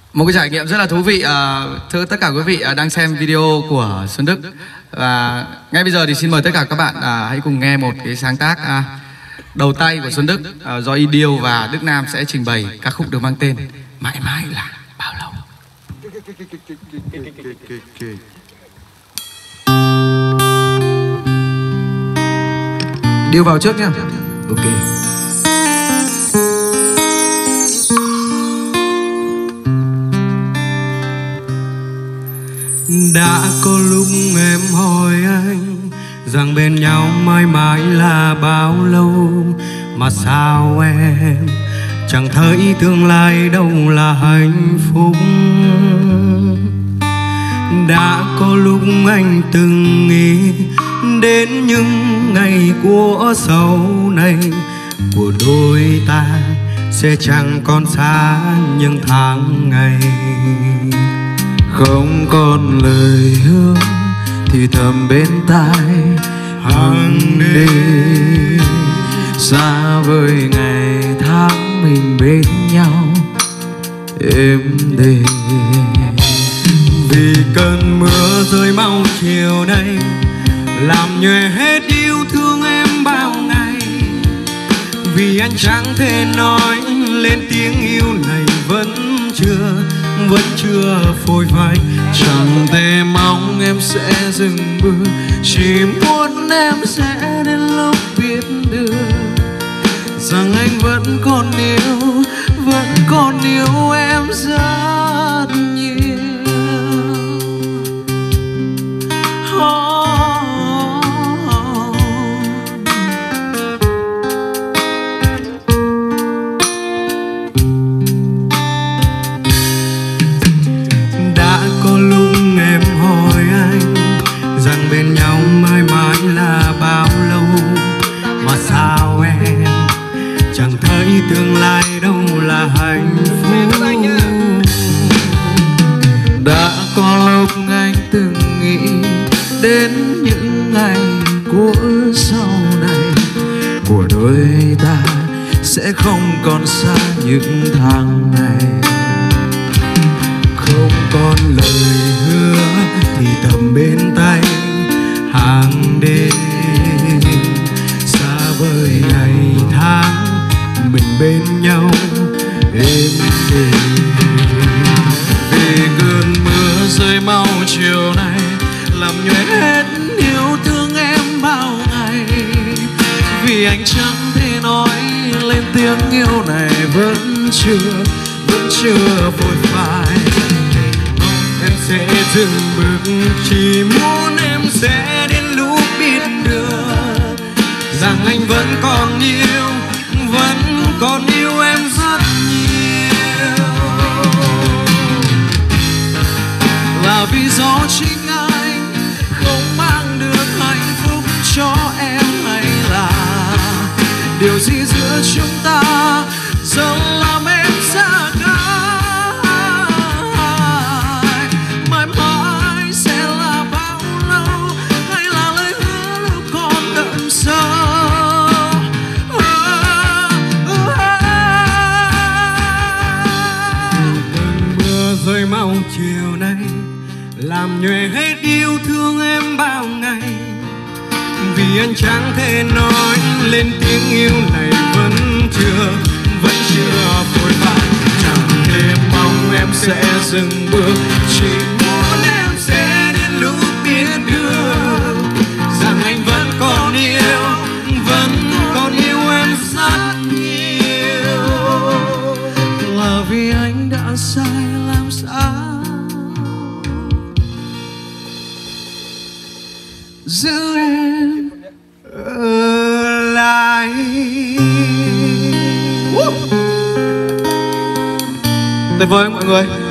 Một cái trải nghiệm rất là thú vị thưa tất cả quý vị đang xem video của Xuân Đức. Và ngay bây giờ thì xin mời tất cả các bạn hãy cùng nghe một cái sáng tác đầu tay của Xuân Đức do Y Điêu và Đức Nam sẽ trình bày ca khúc được mang tên Mãi Mãi Là Bao Lâu. Điêu vào trước nha. Ok. Đã có lúc em hỏi anh rằng bên nhau mãi mãi là bao lâu, mà sao em chẳng thấy tương lai đâu là hạnh phúc. Đã có lúc anh từng nghĩ đến những ngày của sau này, của đôi ta sẽ chẳng còn xa những tháng ngày. Không còn lời hứa thì thầm bên tai hàng đêm, xa vời ngày tháng mình bên nhau êm đềm. Vì cơn mưa rơi mau chiều nay làm nhòe hết yêu thương em bao ngày. Vì anh chẳng thể nói lên tiếng yêu này vẫn chưa phôi phai. Chẳng thể mong em sẽ dừng bước, chỉ muốn em sẽ đến lúc biết được rằng anh vẫn còn yêu em rất nhiều. Đã có lúc em hỏi anh rằng bên nhau mãi mãi là bao lâu, mà sao em chẳng thấy tương lai đâu là hạnh phúc. Đã có lúc anh từng nghĩ đến những ngày của sau này, của đôi ta sẽ không còn xa những tháng ngày. Không còn lời hứa thì thầm bên tay hàng đêm, xa vời ngày tháng mình bên nhau êm đềm. Vì cơn mưa rơi mau chiều nay làm nhòe hết yêu thương em bao ngày. Vì anh chẳng thể nói lên tiếng yêu này vẫn chưa vội phai. Em sẽ dừng bước, chỉ muốn em sẽ đến lúc biết được rằng anh vẫn còn yêu em rất nhiều. Là vì do chính anh không mang được hạnh phúc cho em, hay là điều gì giữa chúng ta giờ làm em xa cách? Mãi mãi sẽ là bao lâu, hay là lời hứa lúc còn đợi sau? Cơn mưa rơi mau chiều nay làm nhòe hết yêu thương em bao ngày. Vì anh chẳng thể nói lên tiếng yêu này vẫn chưa vội vã. Chẳng thể mong em sẽ dừng bước, chỉ muốn em sẽ đến lúc biết được rằng anh vẫn còn yêu em rất nhiều. Là vì anh đã sai làm sao giữ em ở lại. Tuyệt vời mọi người.